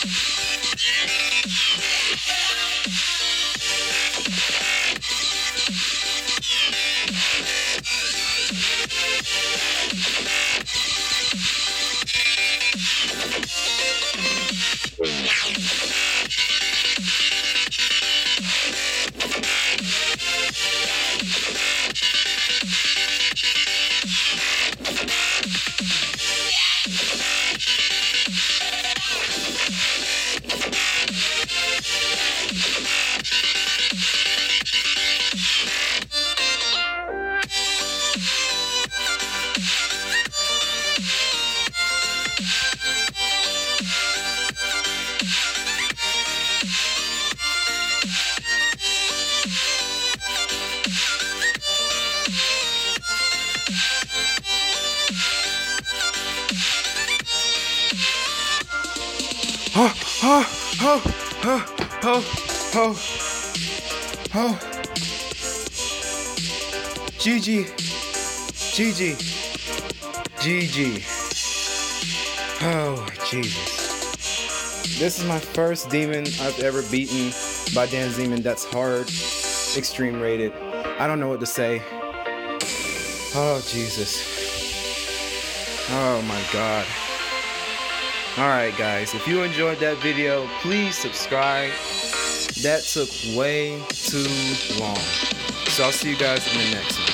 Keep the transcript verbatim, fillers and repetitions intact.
Oh, oh, oh, oh, oh, oh, oh. G G. G G. G G. Oh, Jesus. This is my first demon I've ever beaten by Danzmen that's hard, extreme rated. I don't know what to say. Oh, Jesus. Oh, my God. Alright guys, if you enjoyed that video, please subscribe. That took way too long. So I'll see you guys in the next one.